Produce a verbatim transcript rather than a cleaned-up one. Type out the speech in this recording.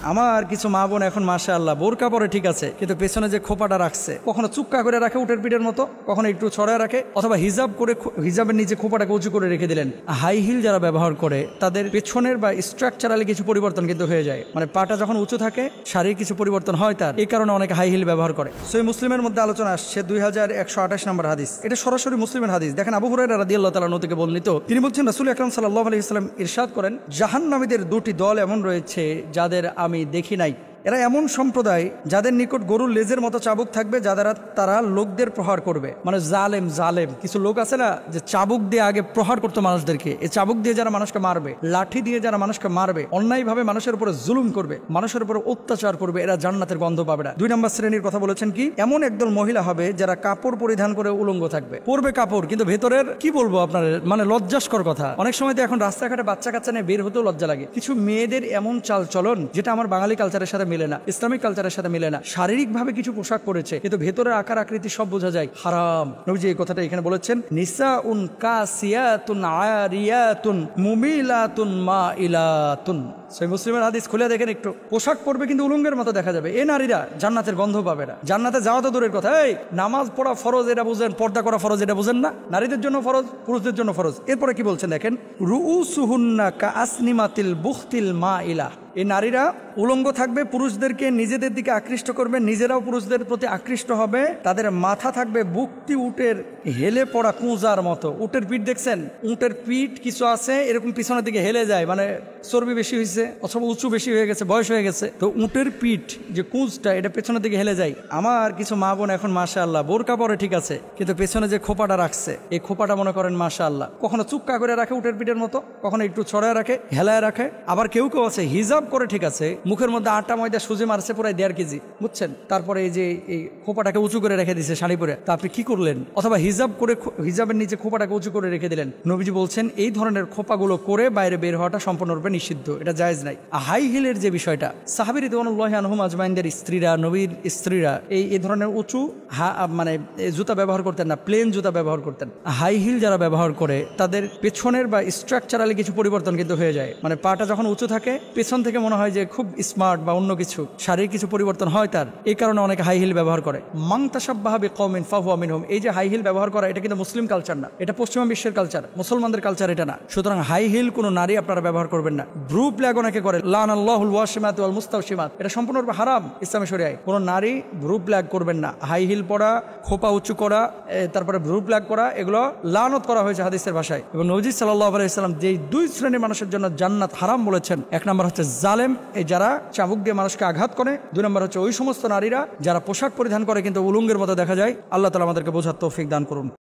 আমার কিছু মা বোন এখন মাশাআল্লাহ বোরকা পরে ঠিক আছে, কিন্তু পেছনে যে খোপাটা রাখছে, কখনো চুক্কা করে রাখে উটের পিঠের মতো, কখনো একটু ছড়ায় রাখে, অথবা হিজাব করে হিজাবের নিচে খোপাটাকে উঁচু করে রেখে দিলেন। হাই হিল যারা ব্যবহার করে তাদের পেছনের বা স্ট্রাকচারালি কিছু পরিবর্তন কিন্তু হয়ে যায়, মানে পাটা যখন উঁচু থাকে শারীরিক কিছু পরিবর্তন হয় তার, এই কারণে অনেকে হাই হিল ব্যবহার করে। সহিহ মুসলিমের মধ্যে আলোচনা আসছে দুই হাজার একশো আঠাশ নম্বর হাদিস, এটা সরাসরি মুসলিমের হাদিস। দেখেন আবু হুরায়রা রাদিয়াল্লাহু তাআলা আনহু থেকে বর্ণিত, তিনি বলছেন রাসূল আকরাম সাল্লাল্লাহু আলাইহি ওয়াসাল্লাম ইরশাদ করেন, জাহান্নামীদের দুটি দল এমন রয়েছে যাদের আমি দেখি নাই। এরা এমন সম্প্রদায় যাদের নিকট গরুর লেজের মতো চাবুক থাকবে, যাদের তারা লোকদের প্রহার করবে, মানে জালেম জালেম কিছু লোক আছে না, যে চাবুক দিয়ে আগে প্রহার করতো মানুষদেরকে, এই চাবুক দিয়ে যারা মানুষকে মারবে, লাঠি দিয়ে যারা মানুষকে মারবে, অন্যায়ভাবে মানুষের উপরে জুলুম করবে, মানুষের উপরে অত্যাচার করবে, এরা জান্নাতের গন্ধ পাবে না। দুই নম্বর শ্রেণীর কথা বলেছেন কি, এমন একদল মহিলা হবে যারা কাপড় পরিধান করে উলঙ্গ থাকবে, পরবে কাপড় কিন্তু ভেতরের কি বলবো আপনার, মানে লজ্জাস্কর কথা। অনেক সময় তো এখন রাস্তাঘাটে বাচ্চা কাচ্চা নিয়ে বের হতেও লজ্জা লাগে। কিছু মেয়েদের এমন চাল চলন যেটা আমার বাঙালি কালচারের সাথে মিলে না, ইসলামিক কালচারের সাথে মিলে না। শারীরিক ভাবে কিছু পোশাক পরেছে কিন্তু ভেতরের আকার আকৃতি সব বোঝা যায়, হারাম। নবীজি এই কথাটা এখানে বলেছেন, নিসাউন কাসিয়াতুন আরিয়াতুন মুমিলাতুন মাইলাতুন। সহিহ মুসলিমের হাদিস খুলে দেখেন একটু, পোশাক পরবে কিন্তু উলঙ্গের মতো দেখা যাবে, এই নারীরা জান্নাতের গন্ধ পাবে না। জান্নাতে যাওয়া তো দূরের কথা, এই নামাজ পড়া ফরজ এটা বুঝেন, পর্দা করা ফরজ এটা বুঝেন না, নারীদের জন্য ফরজ, পুরুষদের জন্য ফরজ। এরপরে কি বলছেন দেখেন, রুউসুহুন্না কাআসনিমাতিল বুখতিল মাইলা, এই নারীরা উলঙ্গ থাকবে, পুরুষদেরকে নিজেদের দিকে আকৃষ্ট করবে, নিজেরাও পুরুষদের প্রতি আকৃষ্ট হবে। তাদের মাথা থাকবে বুকটি উটের হেলে পড়া কুঁজার মতো। উটের পিঠ দেখছেন, উটের পিঠ কিছু আছে এরকম পিছনের দিকে হেলে যায়, মানে চর্বি বেশি হয়েছে অথবা উঁচু বেশি হয়ে গেছে, বয়স হয়ে গেছে, তো উটের পিঠ যে কুঁজটা এটা পেছনের দিকে হেলে যায়। আমার কিছু মা বোন এখন মাশাআল্লাহ বোরকা পরে ঠিক আছে, কিন্তু পেছনে যে খোপাটা রাখছে, এই খোপাটা মনে করেন মাশাআল্লাহ কখনো চুক্কা করে রাখে উটের পিঠের মতো, কখনো একটু ছড়ায় রাখে, হেলায় রাখে। আবার কেউ কেউ আছে হিজাব করে ঠিক আছে, মুখের মধ্যে আটা ময়দা সুজি মারছে প্রায় দেড় কেজি, বুঝছেন, তারপরে এই যে এই খোপাটাকে উঁচু করে রেখে দিছে শাড়ি পরে, তা আপনি কি করলেন? অথবা হিজাব করে হিজাবের নিচে খোপাটাকে উঁচু করে রেখে দিলেন। নবীজি বলছেন এই ধরনের খোপাগুলো করে বাইরে বের হওয়াটা সম্পূর্ণরূপে নিষিদ্ধ, এটা জায়েজ নাই। হাই হিলের যে বিষয়টা, সাহাবী রাদিয়াল্লাহু আনহুম আজমাইনদের স্ত্রীরা, নবীর স্ত্রীরা এই এই ধরনের উঁচু মানে জুতা ব্যবহার করতেন না, প্লেন জুতা ব্যবহার করতেন। হাই হিল যারা ব্যবহার করে তাদের পেছনের বা স্ট্রাকচারালি কিছু পরিবর্তন কিন্তু হয়ে যায়, মানে পাটা যখন উঁচু থাকে পেছন থেকে মনে হয় যে খুব স্মার্ট বা অন্য কিছু, শারীরিক কিছু পরিবর্তন হয় তার, এই কারণে অনেকে হাই হিল ব্যবহার করে। মান তাশাব্বাহা বিকওমিন ফাহুয়া মিনহুম, এই যে হাই হিল ব্যবহার করা এটা কিন্তু মুসলিম কালচার না, এটা পশ্চিমা বিশ্বের কালচার, মুসলমানদের কালচার এটা না। সুতরাং হাই হিল কোনো নারী আপনারা ব্যবহার করবেন না। ব্রু প্লাগ অনেকে করে, লানাল্লাহুল ওয়াশিমাত ওয়াল মুস্তাওশিমাত, এটা সম্পূর্ণরূপে হারাম ইসলামী শরিয়ায়। কোনো নারী ব্রু প্লাগ করবেন না, হাই হিল পরা, খোপা উঁচু করা, তারপরে ব্রু প্লাগ করা, এগুলো লানত করা হয়েছে হাদিসের ভাষায়। এবং নবী সাল্লাল্লাহু আলাইহি ওয়াসাল্লাম যেই দুই শ্রেণীর মানুষের জন্য জান্নাত হারাম বলেছেন, এক নম্বর হচ্ছে জালেম, এই যারা চাবুক দিয়ে মানুষকে আঘাত করে, দুই নম্বর হচ্ছে ওই সমস্ত নারীরা যারা পোশাক পরিধান করে কিন্তু উলঙ্গের মতো দেখা যায়। আল্লাহ তাআলা আমাদেরকে বোঝার তৌফিক দান করুন।